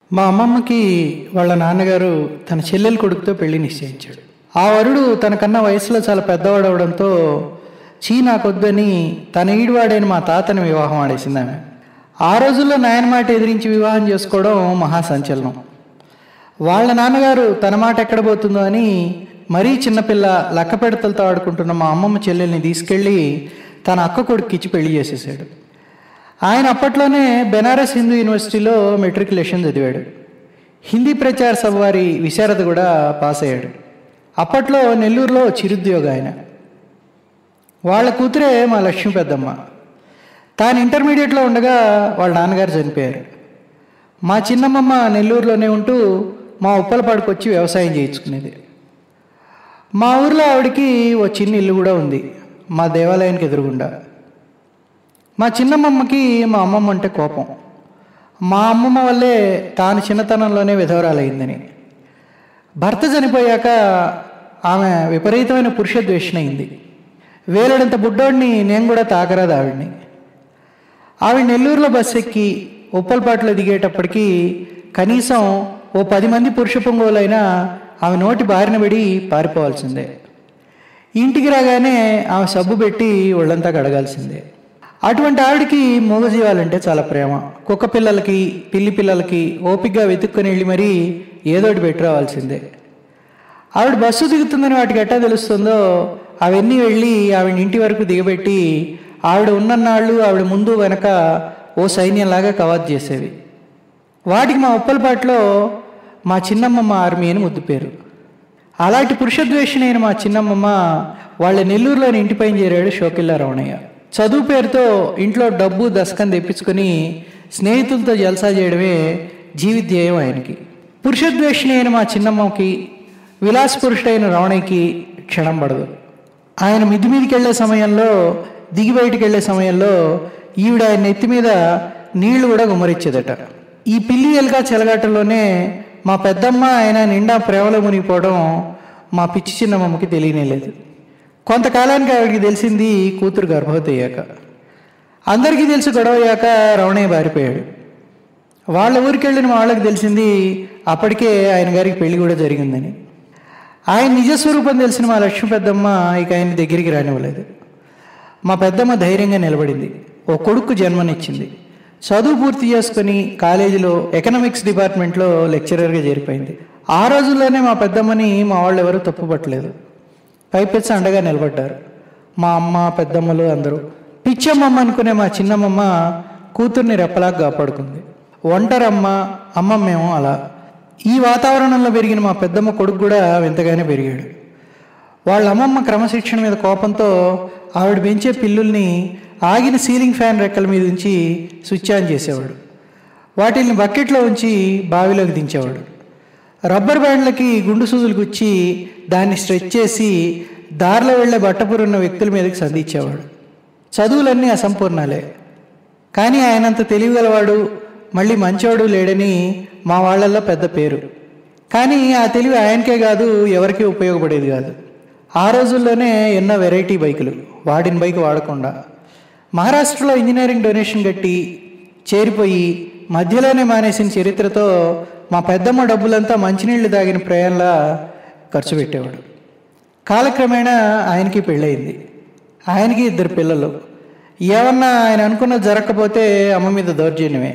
మా అమ్మమ్మకి వాళ్ళ నాన్నగారు తన చెల్లెలు కొడుకుతో పెళ్లి నిశ్చయించాడు. ఆ వరుడు తనకన్నా వయసులో చాలా పెద్దవాడు అవడంతో నాకొద్దని తన ఈడువాడైన మా తాతని వివాహం ఆడేసింది ఆమె. ఆ రోజుల్లో నాయన మాట ఎదిరించి వివాహం చేసుకోవడం మహాసంచలనం. వాళ్ళ నాన్నగారు తన మాట ఎక్కడ పోతుందో అని మరీ చిన్నపిల్ల లక్కపెడతలతో ఆడుకుంటున్న మా అమ్మమ్మ చెల్లెల్ని తీసుకెళ్ళి తన అక్క కొడుక్కిచ్చి పెళ్లి చేసేసాడు. ఆయన అప్పట్లోనే బెనారస్ హిందూ యూనివర్సిటీలో మెట్రికులేషన్ చదివాడు. హిందీ ప్రచార సభ వారి విశారద కూడా పాస్ అయ్యాడు. అప్పట్లో నెల్లూరులో చిరుద్యోగ ఆయన. వాళ్ళ కూతురే మా లక్ష్మి పెద్దమ్మ. తాను ఇంటర్మీడియట్లో ఉండగా వాళ్ళ నాన్నగారు చనిపోయారు. మా చిన్నమ్మమ్మ నెల్లూరులోనే ఉంటూ మా ఉప్పలపాడుకు వచ్చి వ్యవసాయం చేయించుకునేది. మా ఊర్లో ఆవిడకి ఓ చిన్న ఇల్లు కూడా ఉంది, మా దేవాలయానికి ఎదురుగుండా. మా చిన్నమ్మమ్మకి మా అమ్మమ్మ అంటే కోపం. మా అమ్మమ్మ వల్లే తాను చిన్నతనంలోనే విధవరాలయ్యిందని. భర్త చనిపోయాక ఆమె విపరీతమైన పురుష ద్వేషణ అయింది. వేలడంత బుడ్డోడిని నేను కూడా తాకరాదు ఆవిడ్ని. ఆవిడ నెల్లూరులో బస్సు ఎక్కి ఉప్పలపాటులో దిగేటప్పటికీ కనీసం ఓ 10 మంది పురుష పొంగోలైనా ఆమె నోటి బారిన పడి పారిపోవాల్సిందే. ఇంటికి రాగానే ఆమె సబ్బు పెట్టి ఒళ్ళంతా కడగాల్సిందే. అటువంటి ఆవిడికి మూగజీవాలంటే చాలా ప్రేమ. కుక్క పిల్లలకి, పిల్లి పిల్లలకి ఓపికగా వెతుక్కొని వెళ్ళి మరీ ఏదోటి పెట్టి రావాల్సిందే. ఆవిడ బస్సు దిగుతుందని వాటికి ఎట్టా తెలుస్తుందో అవన్నీ వెళ్ళి ఆవిడ ఇంటి వరకు దిగబెట్టి ఆవిడ ఉన్నన్నాళ్ళు ఆవిడ ముందు వెనక ఓ సైన్యంలాగా కవాతు చేసేవి. వాటికి మా ఉప్పలపాట్లో మా చిన్నమ్మమ్మ ఆర్మీ అని ముద్దు పేరు. అలాంటి పురుషద్వేషిణైన మా చిన్నమ్మమ్మ వాళ్ళ నెల్లూరులోని ఇంటిపైన చేరాడు షోకిల్లా రమణయ్య. చదువు పేరుతో ఇంట్లో డబ్బు దశకం తెప్పించుకొని స్నేహితులతో జల్సా చేయడమే జీవిధ్యేయం ఆయనకి. పురుషద్వేషిణైన మా చిన్నమ్మకి, విలాస పురుషుడైన రమణయ్యకి క్షణం పడదు. ఆయన మిద్ది మీదకి వెళ్ళే సమయంలో, దిగి బయటికి వెళ్ళే సమయంలో ఈవిడ ఆయన నెత్తి మీద నీళ్లు కూడా గుమ్మరిచ్చేదట. ఈ పిల్లి ఎలుక చెలగాటంలోనే మా పెద్దమ్మ ఆయన నిండా ప్రేమలో మునిగిపోవడం మా పిచ్చి చిన్నమ్మకి తెలియనేలేదు. కొంతకాలానికి ఆవిడికి తెలిసింది కూతురు గర్భవతి అయ్యాక. అందరికీ తెలిసి గొడవ అయ్యాక రమణయ్య బారిపోయాడు. వాళ్ళ ఊరికి వెళ్ళిన వాళ్ళకి తెలిసింది అప్పటికే ఆయన గారికి పెళ్లి కూడా జరిగిందని. ఆయన నిజస్వరూపం తెలిసిన మా లక్ష్మి పెద్దమ్మ ఇక ఆయన దగ్గరికి రానివ్వలేదు. మా పెద్దమ్మ ధైర్యంగా నిలబడింది. ఓ కొడుకు జన్మనిచ్చింది. చదువు పూర్తి చేసుకుని కాలేజీలో ఎకనామిక్స్ డిపార్ట్మెంట్లో లెక్చరర్గా చేరిపోయింది. ఆ రోజుల్లోనే మా పెద్దమ్మని మా వాళ్ళు ఎవరూ తప్పుపట్టలేదు. పైపెచ్చి అండగా నిలబడ్డారు మా అమ్మ, పెద్దమ్మలు అందరూ. పిచ్చమ్మమ్మ అనుకునే మా చిన్నమ్మమ్మ కూతుర్ని రెప్పలాగా కాపాడుకుంది. ఒంటరమ్మ, అమ్మమ్మేమో అలా. ఈ వాతావరణంలో పెరిగిన మా పెద్దమ్మ కొడుకు కూడా వింతగానే పెరిగాడు. వాళ్ళ అమ్మమ్మ క్రమశిక్షణ మీద కోపంతో ఆవిడ పెంచే పిల్లుల్ని ఆగిన సీలింగ్ ఫ్యాన్ రెక్కల మీద ఉంచి స్విచ్ ఆన్ చేసేవాడు. వాటిని బకెట్లో ఉంచి బావిలోకి దించేవాడు. రబ్బర్ బ్యాండ్లకి గుండు సూదులు గుచ్చి దాన్ని స్ట్రెచ్ చేసి దారిలో వెళ్లే బట్టపురున్న వ్యక్తుల మీదకి సంధించేవాడు. చదువులన్నీ అసంపూర్ణాలే, కానీ ఆయనంత తెలివిగలవాడు, మళ్ళీ మంచివాడు లేడని మా వాళ్ళల్లో పెద్ద పేరు. కానీ ఆ తెలివి ఆయనకే కాదు, ఎవరికీ ఉపయోగపడేది కాదు. ఆ రోజుల్లోనే ఎన్నో వెరైటీ బైకులు, వాడిన బైక్ వాడకుండా. మహారాష్ట్రలో ఇంజనీరింగ్ డొనేషన్ కట్టి చేరిపోయి మధ్యలోనే మానేసిన చరిత్రతో మా పెద్దమ్మ డబ్బులంతా మంచినీళ్లు తాగిన ప్రయాణంలా ఖర్చు పెట్టేవాడు. కాలక్రమేణా ఆయనకి పెళ్ళయింది. ఆయనకి 2 పిల్లలు. ఏమన్నా ఆయన అనుకున్నది జరగకపోతే అమ్మ మీద దౌర్జన్యమే.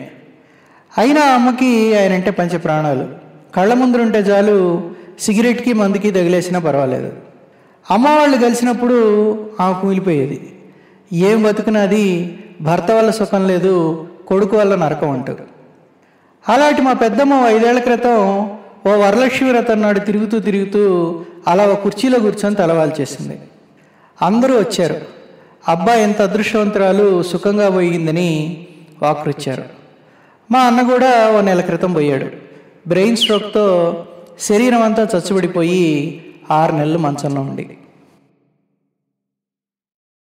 అయినా అమ్మకి ఆయనంటే పంచ ప్రాణాలు. కళ్ళ ముందుంటే చాలు, సిగరెట్కి మందుకి తగిలేసినా పర్వాలేదు. అమ్మ వాళ్ళు కలిసినప్పుడు ఆమె కూలిపోయేది. ఏం బతుకున్నది, భర్త వల్ల సుఖం లేదు, కొడుకు వల్ల నరకం అంటారు. అలాంటి మా పెద్దమ్మ 5 ఏళ్ల క్రితం ఓ వరలక్ష్మి వ్రతం నాడు తిరుగుతూ అలా ఒక కుర్చీలో కూర్చొని తలవాలు చేసింది. అందరూ వచ్చారు. అబ్బా ఎంత అదృష్టవంతురాలు, సుఖంగా పోయిందని వాకృచ్చారు. మా అన్న కూడా ఓ నెల క్రితం పోయాడు. బ్రెయిన్ స్ట్రోక్తో శరీరం అంతా చచ్చుబడిపోయి 6 నెలలు మంచంలో ఉండి